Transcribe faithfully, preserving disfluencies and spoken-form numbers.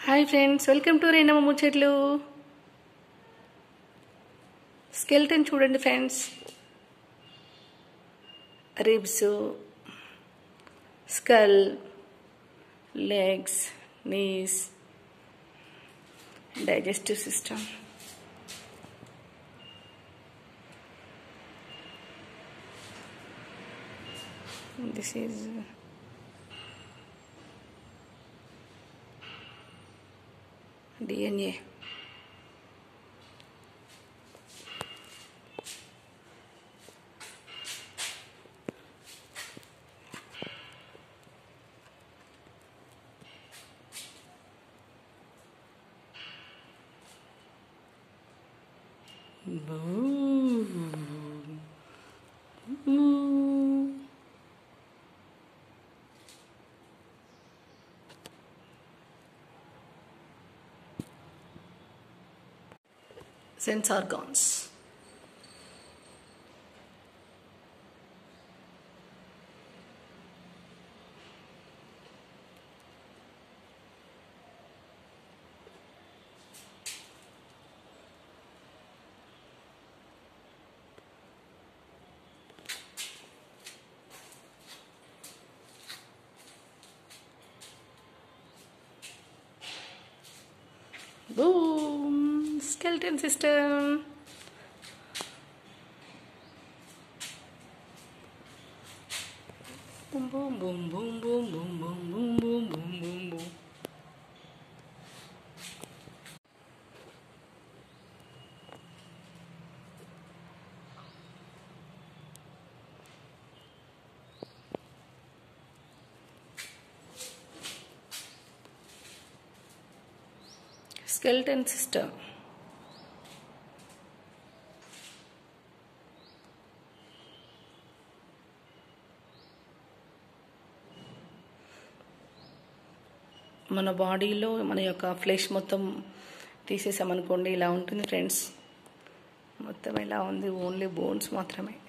Hi friends, welcome to Renamma Muchatlu. Skeleton చూడండి friends. Ribs, skull, legs, knees, digestive system. This is D N A. Boo. Boo. Sense organs. Boom! Skeleton system. Boom, boom, boom, boom, boom, boom, boom, boom, boom, boom, boom, boom. Skeleton system. మన బాడీలో మన యొక్క flesh మొత్తం తీసేసామనుకోండి, ఇలా ఉంటుంది friends. మొత్తం ఇలా ఉంది, ఓన్లీ బోన్స్ మాత్రమే.